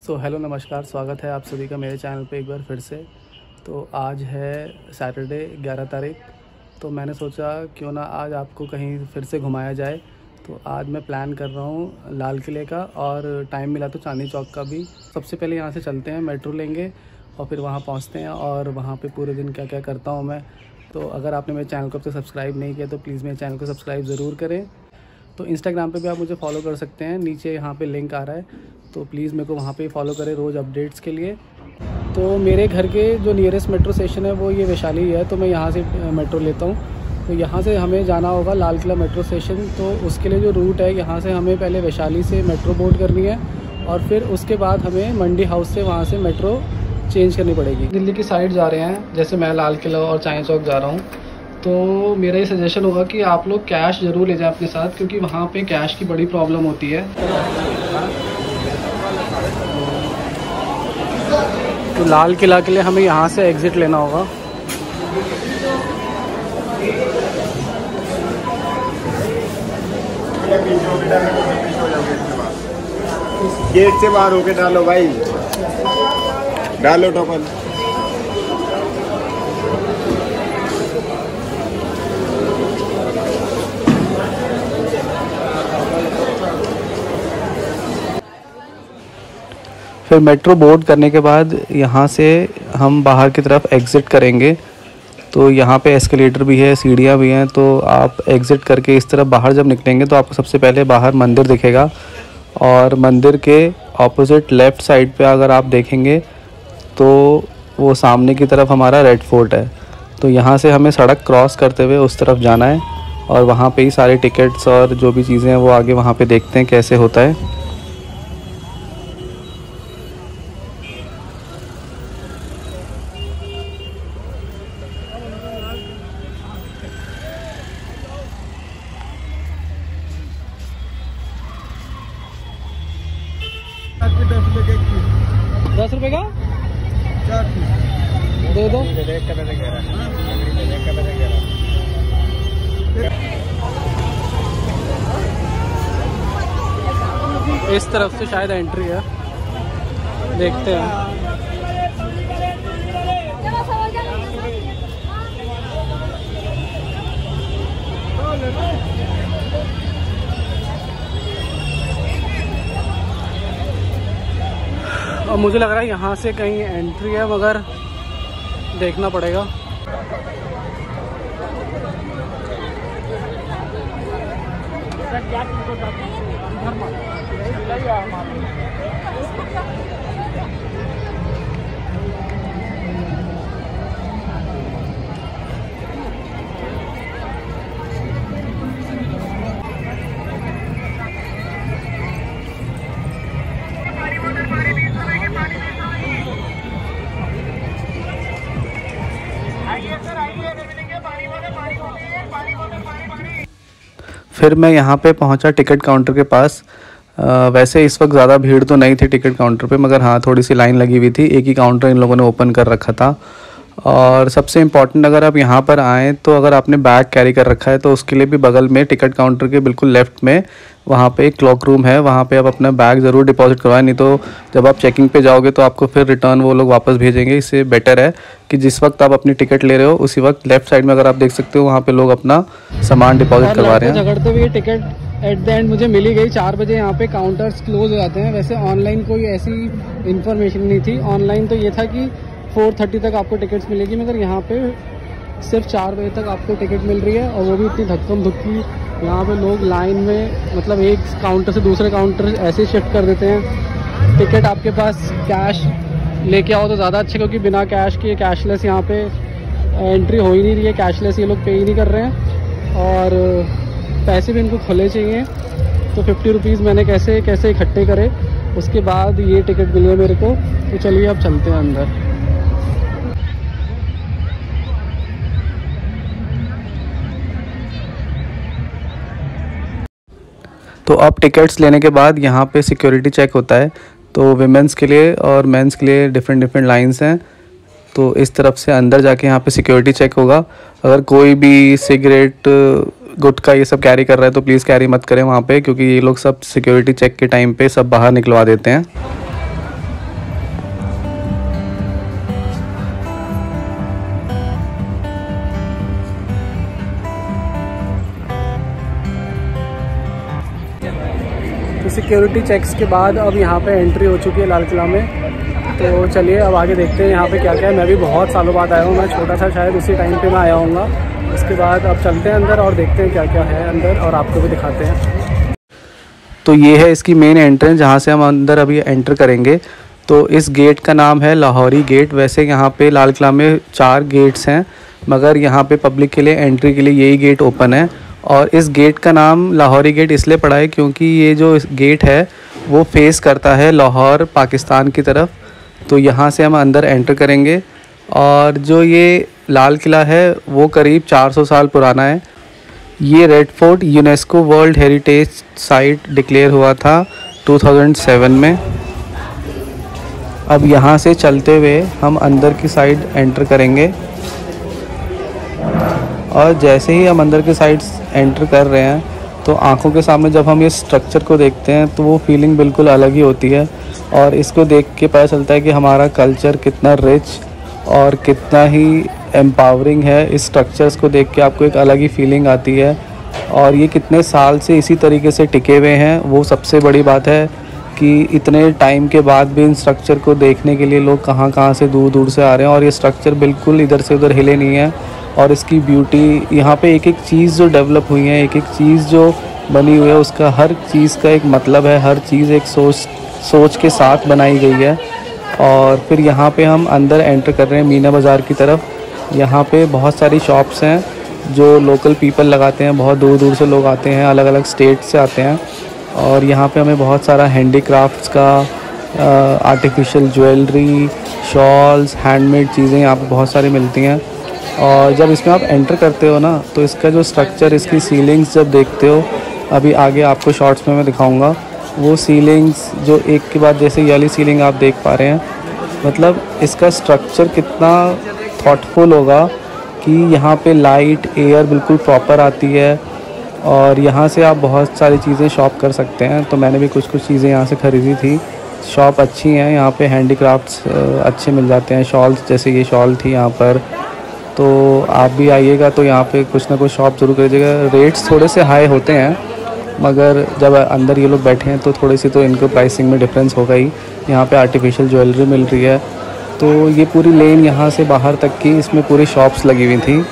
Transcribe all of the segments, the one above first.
So hello नमस्कार, स्वागत है आप सभी का मेरे चैनल पे एक बार फिर से। तो आज है सैटरडे 11 तारीख। तो मैंने सोचा क्यों ना आज आपको कहीं फिर से घुमाया जाए। तो आज मैं प्लान कर रहा हूँ लाल किले का, और टाइम मिला तो चांदनी चौक का भी। सबसे पहले यहाँ से चलते हैं, मेट्रो लेंगे और फिर वहाँ पहुँचते हैं और वहाँ पे पूरे दिन क्या क्या करता हूँ मैं। तो अगर आपने मेरे चैनल को अब तक सब्सक्राइब नहीं किया तो प्लीज़ मेरे चैनल को सब्सक्राइब ज़रूर करें। तो इंस्टाग्राम पे भी आप मुझे फॉलो कर सकते हैं, नीचे यहाँ पे लिंक आ रहा है, तो प्लीज़ मेरे को वहाँ पे फॉलो करें रोज़ अपडेट्स के लिए। तो मेरे घर के जो नियरेस्ट मेट्रो स्टेशन है वो ये वैशाली है, तो मैं यहाँ से मेट्रो लेता हूँ। तो यहाँ से हमें जाना होगा लाल किला मेट्रो स्टेशन। तो उसके लिए जो रूट है, यहाँ से हमें पहले वैशाली से मेट्रो बोर्ड करनी है और फिर उसके बाद हमें मंडी हाउस से वहाँ से मेट्रो चेंज करनी पड़ेगी। दिल्ली की साइड जा रहे हैं, जैसे मैं लाल किला और चांदनी चौक जा रहा हूँ, तो मेरा ये सजेशन होगा कि आप लोग कैश ज़रूर ले जाएं अपने साथ, क्योंकि वहाँ पे कैश की बड़ी प्रॉब्लम होती है। तो लाल किला के लिए हमें यहाँ से एग्ज़िट लेना होगा। गेट से बाहर होके डालो भाई, डालो टोकन। फिर मेट्रो बोर्ड करने के बाद यहाँ से हम बाहर की तरफ एग्ज़िट करेंगे। तो यहाँ पे एस्केलेटर भी है, सीढ़ियाँ भी हैं। तो आप एग्ज़िट करके इस तरफ बाहर जब निकलेंगे तो आपको सबसे पहले बाहर मंदिर दिखेगा, और मंदिर के ऑपोजिट लेफ़्ट साइड पे अगर आप देखेंगे तो वो सामने की तरफ हमारा रेड फोर्ट है। तो यहाँ से हमें सड़क क्रॉस करते हुए उस तरफ जाना है, और वहाँ पे ही सारे टिकट्स और जो भी चीज़ें हैं वो आगे वहाँ पे देखते हैं कैसे होता है। ₹10 का दे दो। इस तरफ से शायद एंट्री है, देखते हैं। और मुझे लग रहा है यहाँ से कहीं एंट्री है, मगर देखना पड़ेगा। फिर मैं यहाँ पे पहुँचा टिकट काउंटर के पास। वैसे इस वक्त ज़्यादा भीड़ तो नहीं थी टिकट काउंटर पे, मगर हाँ थोड़ी सी लाइन लगी हुई थी। एक ही काउंटर इन लोगों ने ओपन कर रखा था। और सबसे इम्पॉर्टेंट, अगर आप यहाँ पर आएँ तो अगर आपने बैग कैरी कर रखा है तो उसके लिए भी बगल में टिकट काउंटर के बिल्कुल लेफ़्ट में वहाँ पे एक क्लॉक रूम है, वहाँ पे आप अपना बैग ज़रूर डिपॉजिट करवाएं, नहीं तो जब आप चेकिंग पे जाओगे तो आपको फिर रिटर्न वो लोग वापस भेजेंगे। इससे बेटर है कि जिस वक्त आप अपनी टिकट ले रहे हो उसी वक्त लेफ़्ट साइड में अगर आप देख सकते हो वहाँ पे लोग अपना सामान डिपॉजिट करवा रहे हैं। झगड़ते हुए टिकट एट द एंड मुझे मिली गई। 4 बजे यहाँ पे काउंटर्स क्लोज हो जाते हैं। वैसे ऑनलाइन कोई ऐसी इन्फॉर्मेशन नहीं थी। ऑनलाइन तो ये था कि 4:30 तक आपको टिकट्स मिलेगी, मगर यहाँ पे सिर्फ 4 बजे तक आपको टिकट मिल रही है, और वो भी इतनी धक्कम धुक्की। यहाँ पे लोग लाइन में, मतलब एक काउंटर से दूसरे काउंटर ऐसे शिफ्ट कर देते हैं। टिकट आपके पास कैश लेके आओ तो ज़्यादा अच्छा, क्योंकि बिना कैश के कैशलेस यहाँ पे एंट्री हो ही नहीं रही है। कैशलेस ये लोग पे ही नहीं कर रहे हैं, और पैसे भी इनको खुले चाहिए। तो 50 रुपीज़ मैंने कैसे इकट्ठे करे, उसके बाद ये टिकट मिली है मेरे को। तो चलिए अब चलते हैं अंदर। तो अब टिकट्स लेने के बाद यहाँ पे सिक्योरिटी चेक होता है। तो विमेंस के लिए और मेंस के लिए डिफरेंट लाइंस हैं। तो इस तरफ से अंदर जाके यहाँ पे सिक्योरिटी चेक होगा। अगर कोई भी सिगरेट, गुटखा ये सब कैरी कर रहा है तो प्लीज़ कैरी मत करें वहाँ पे, क्योंकि ये लोग सब सिक्योरिटी चेक के टाइम पे सब बाहर निकलवा देते हैं। तो सिक्योरिटी चेक्स के बाद अब यहाँ पे एंट्री हो चुकी है लाल किला में। तो चलिए अब आगे देखते हैं यहाँ पे क्या क्या है। मैं भी बहुत सालों बाद आया हूँ, मैं छोटा था शायद उसी टाइम पे मैं आया हूँगा। उसके बाद अब चलते हैं अंदर और देखते हैं क्या क्या है अंदर और आपको भी दिखाते हैं। तो ये है इसकी मेन एंट्रेंस जहाँ से हम अंदर अभी एंटर करेंगे। तो इस गेट का नाम है लाहौरी गेट। वैसे यहाँ पे लाल किला में 4 गेट्स हैं, मगर यहाँ पे पब्लिक के लिए एंट्री के लिए यही गेट ओपन है। और इस गेट का नाम लाहौरी गेट इसलिए पड़ा है क्योंकि ये जो गेट है वो फेस करता है लाहौर पाकिस्तान की तरफ। तो यहाँ से हम अंदर एंटर करेंगे। और जो ये लाल किला है वो करीब 400 साल पुराना है। ये Red Fort UNESCO world heritage site declare हुआ था 2007 में। अब यहाँ से चलते हुए हम अंदर की साइड एंटर करेंगे। और जैसे ही हम अंदर की साइड एंटर कर रहे हैं तो आंखों के सामने जब हम ये स्ट्रक्चर को देखते हैं तो वो फीलिंग बिल्कुल अलग ही होती है। और इसको देख के पता चलता है कि हमारा कल्चर कितना रिच और कितना ही एम्पावरिंग है। इस स्ट्रक्चर्स को देख के आपको एक अलग ही फीलिंग आती है। और ये कितने साल से इसी तरीके से टिके हुए हैं, वो सबसे बड़ी बात है कि इतने टाइम के बाद भी इन स्ट्रक्चर को देखने के लिए लोग कहाँ से दूर दूर से आ रहे हैं। और ये स्ट्रक्चर बिल्कुल इधर से उधर हिले नहीं है। और इसकी ब्यूटी यहाँ पे एक एक चीज़ जो डेवलप हुई है, एक एक चीज़ जो बनी हुई है, उसका हर चीज़ का एक मतलब है। हर चीज़ एक सोच के साथ बनाई गई है। और फिर यहाँ पे हम अंदर एंटर कर रहे हैं मीना बाज़ार की तरफ। यहाँ पे बहुत सारी शॉप्स हैं जो लोकल पीपल लगाते हैं। बहुत दूर दूर से लोग आते हैं, अलग अलग स्टेट से आते हैं। और यहाँ पे हमें बहुत सारा हैंडीक्राफ्ट्स का, आर्टिफिशियल ज्वेलरी, शॉल्स, हैंडमेड चीज़ें यहाँ पे बहुत सारी मिलती हैं। और जब इसमें आप एंटर करते हो ना तो इसका जो स्ट्रक्चर, इसकी सीलिंग्स जब देखते हो, अभी आगे आपको शॉर्ट्स में मैं दिखाऊंगा, वो सीलिंग्स जो एक के बाद जैसे ये वाली सीलिंग आप देख पा रहे हैं, मतलब इसका स्ट्रक्चर कितना थॉटफुल होगा कि यहाँ पे लाइट, एयर बिल्कुल प्रॉपर आती है। और यहाँ से आप बहुत सारी चीज़ें शॉप कर सकते हैं। तो मैंने भी कुछ चीज़ें यहाँ से ख़रीदी थी। शॉप अच्छी हैं, यहाँ पे हैंडीक्राफ्ट्स अच्छे मिल जाते हैं। शॉल्स, जैसे ये शॉल थी यहाँ पर। तो आप भी आइएगा तो यहाँ पे कुछ ना कुछ शॉप ज़रूर करिएगा। रेट्स थोड़े से हाई होते हैं, मगर जब अंदर ये लोग बैठे हैं तो थोड़ी सी तो इनको प्राइसिंग में डिफरेंस होगा ही। यहाँ पे आर्टिफिशियल ज्वेलरी मिल रही है। तो ये पूरी लेन यहाँ से बाहर तक की, इसमें पूरी शॉप्स लगी हुई थी।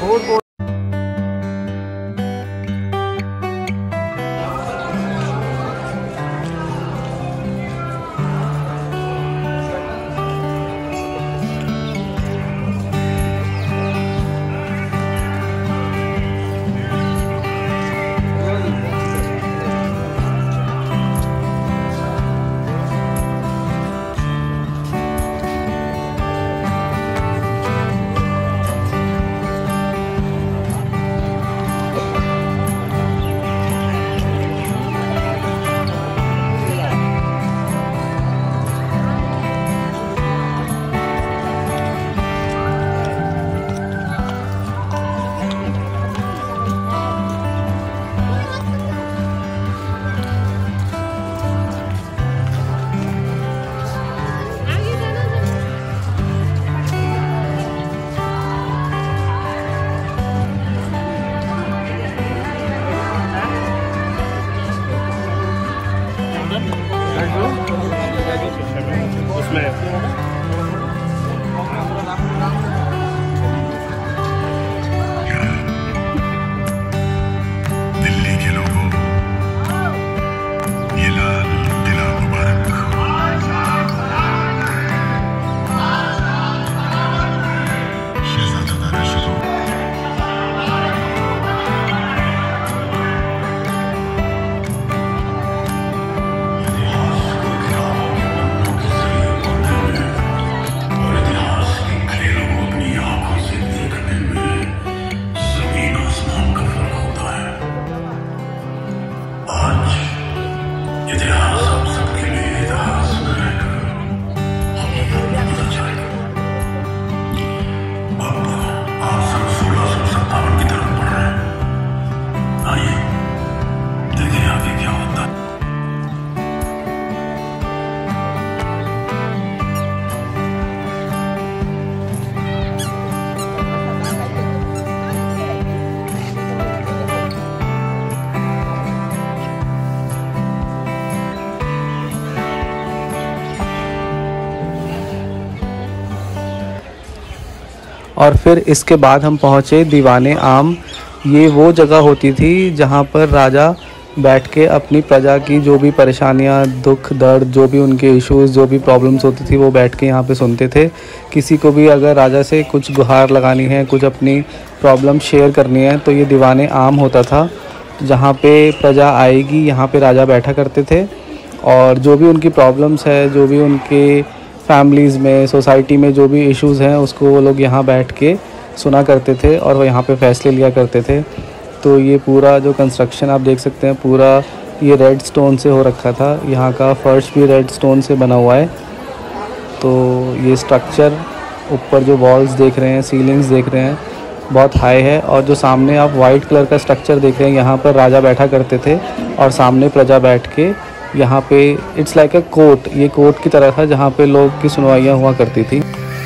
और फिर इसके बाद हम पहुँचे दीवाने आम। ये वो जगह होती थी जहाँ पर राजा बैठ के अपनी प्रजा की जो भी परेशानियाँ, दुख दर्द, जो भी उनके इश्यूज़, जो भी प्रॉब्लम्स होती थी, वो बैठ के यहाँ पे सुनते थे। किसी को भी अगर राजा से कुछ गुहार लगानी है, कुछ अपनी प्रॉब्लम शेयर करनी है, तो ये दीवाने आम होता था जहाँ पे प्रजा आएगी, यहाँ पे राजा बैठा करते थे और जो भी उनकी प्रॉब्लम्स है, जो भी उनके फैमिलीज़ में, सोसाइटी में जो भी इश्यूज़ हैं, उसको वो लोग यहाँ बैठ के सुना करते थे और वो यहाँ पे फ़ैसले लिया करते थे। तो ये पूरा जो कंस्ट्रक्शन आप देख सकते हैं, पूरा ये रेड स्टोन से हो रखा था। यहाँ का फर्श भी रेड स्टोन से बना हुआ है। तो ये स्ट्रक्चर, ऊपर जो वॉल्स देख रहे हैं, सीलिंग्स देख रहे हैं, बहुत हाई है। और जो सामने आप वाइट कलर का स्ट्रक्चर देख रहे हैं, यहाँ पर राजा बैठा करते थे और सामने प्रजा बैठ के यहाँ पे, इट्स लाइक अ कोर्ट, ये कोर्ट की तरह था जहाँ पे लोग की सुनवाइयाँ हुआ करती थी।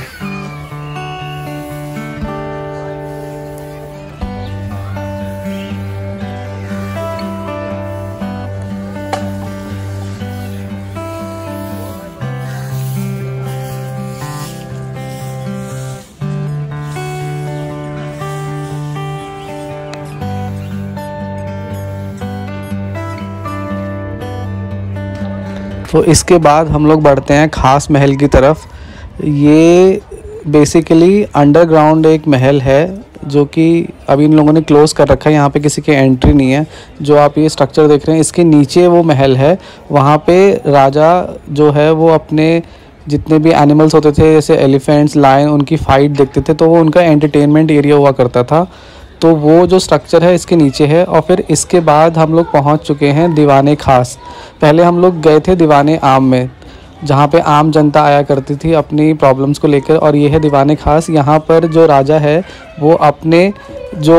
तो इसके बाद हम लोग बढ़ते हैं खास महल की तरफ। ये बेसिकली अंडरग्राउंड एक महल है जो कि अभी इन लोगों ने क्लोज़ कर रखा है। यहाँ पे किसी की एंट्री नहीं है। जो आप ये स्ट्रक्चर देख रहे हैं, इसके नीचे वो महल है। वहाँ पे राजा जो है वो अपने जितने भी एनिमल्स होते थे, जैसे एलिफेंट्स, लायन, उनकी फ़ाइट देखते थे, तो वो उनका एंटरटेनमेंट एरिया हुआ करता था। तो वो जो स्ट्रक्चर है इसके नीचे है। और फिर इसके बाद हम लोग पहुंच चुके हैं दीवाने खास। पहले हम लोग गए थे दीवाने आम में, जहां पे आम जनता आया करती थी अपनी प्रॉब्लम्स को लेकर। और ये है दीवाने खास। यहाँ पर जो राजा है वो अपने जो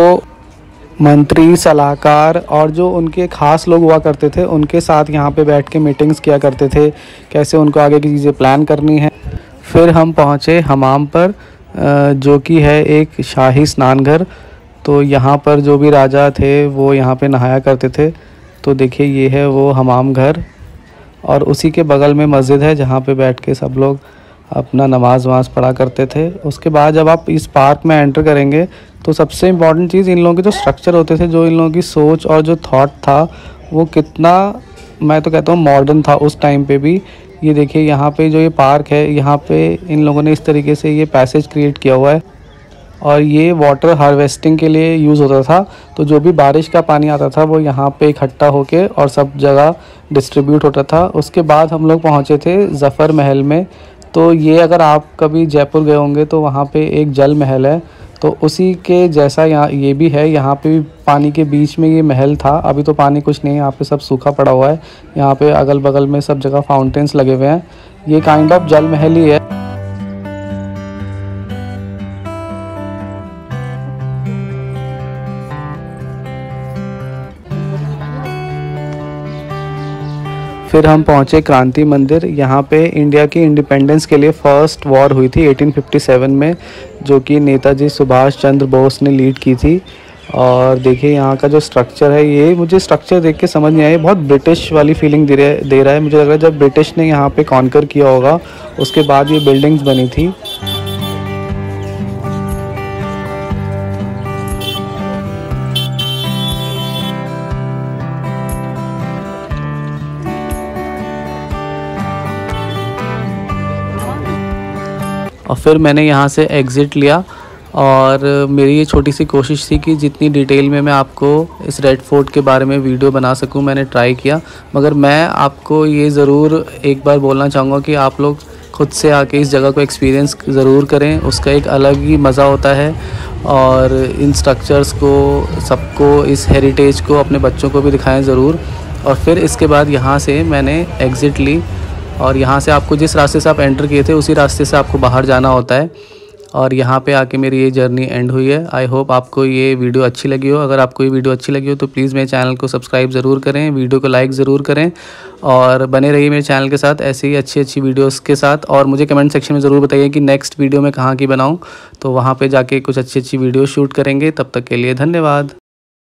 मंत्री, सलाहकार और जो उनके ख़ास लोग हुआ करते थे, उनके साथ यहाँ पे बैठ के मीटिंग्स किया करते थे, कैसे उनको आगे की चीज़ें प्लान करनी है। फिर हम पहुँचे हमाम पर, जो कि है एक शाही स्नानघर। तो यहाँ पर जो भी राजा थे वो यहाँ पे नहाया करते थे। तो देखिए ये है वो हमाम घर, और उसी के बगल में मस्जिद है जहाँ पे बैठ के सब लोग अपना नमाज वमाज पढ़ा करते थे। उसके बाद जब आप इस पार्क में एंटर करेंगे तो सबसे इम्पॉर्टेंट चीज़, इन लोगों के जो स्ट्रक्चर होते थे, जो इन लोगों की सोच और जो थॉट था, वो कितना, मैं तो कहता हूँ, मॉडर्न था उस टाइम पे भी। ये देखिए यहाँ पे जो ये पार्क है, यहाँ पे इन लोगों ने इस तरीके से ये पैसेज क्रिएट किया हुआ है और ये वाटर हार्वेस्टिंग के लिए यूज़ होता था। तो जो भी बारिश का पानी आता था वो यहाँ पे इकट्ठा होके और सब जगह डिस्ट्रीब्यूट होता था। उसके बाद हम लोग पहुँचे थे ज़फ़र महल में। तो ये अगर आप कभी जयपुर गए होंगे तो वहाँ पे एक जल महल है, तो उसी के जैसा यहाँ ये भी है। यहाँ पे भी पानी के बीच में ये महल था। अभी तो पानी कुछ नहीं है, यहाँ पे सब सूखा पड़ा हुआ है। यहाँ पे अगल बगल में सब जगह फाउंटेन्स लगे हुए हैं। ये काइंड ऑफ जल महल ही है। फिर हम पहुँचे क्रांति मंदिर। यहाँ पे इंडिया की इंडिपेंडेंस के लिए फ़र्स्ट वॉर हुई थी 1857 में, जो कि नेताजी सुभाष चंद्र बोस ने लीड की थी। और देखिए यहाँ का जो स्ट्रक्चर है, ये मुझे स्ट्रक्चर देख के समझ नहीं आया, बहुत ब्रिटिश वाली फीलिंग दे रहा है। मुझे लग रहा है जब ब्रिटिश ने यहाँ पे कॉन्कर किया होगा उसके बाद ये बिल्डिंग्स बनी थी। और फिर मैंने यहाँ से एग्ज़िट लिया और मेरी ये छोटी सी कोशिश थी कि जितनी डिटेल में मैं आपको इस रेड फोर्ट के बारे में वीडियो बना सकूं, मैंने ट्राई किया। मगर मैं आपको ये ज़रूर एक बार बोलना चाहूँगा कि आप लोग खुद से आके इस जगह को एक्सपीरियंस ज़रूर करें। उसका एक अलग ही मज़ा होता है। और इन स्ट्रक्चर्स को, सबको, इस हेरिटेज को अपने बच्चों को भी दिखाएँ ज़रूर। और फिर इसके बाद यहाँ से मैंने एग्ज़िट ली और यहाँ से आपको जिस रास्ते से आप एंटर किए थे उसी रास्ते से आपको बाहर जाना होता है। और यहाँ पे आके मेरी ये जर्नी एंड हुई है। आई होप आपको ये वीडियो अच्छी लगी हो। अगर आपको ये वीडियो अच्छी लगी हो तो प्लीज़ मेरे चैनल को सब्सक्राइब ज़रूर करें, वीडियो को लाइक ज़रूर करें और बने रहिए मेरे चैनल के साथ ऐसे ही अच्छी वीडियोस के साथ। और मुझे कमेंट सेक्शन में ज़रूर बताइए कि नेक्स्ट वीडियो में कहाँ की बनाऊँ, तो वहाँ पर जाके कुछ अच्छी वीडियो शूट करेंगे। तब तक के लिए धन्यवाद।